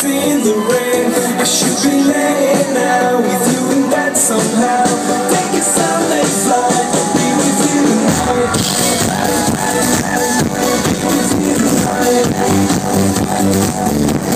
in the rain. I should be laying now with you in bed somehow. Take a Sunday flight, I'll be with you tonight. Be with you tonight.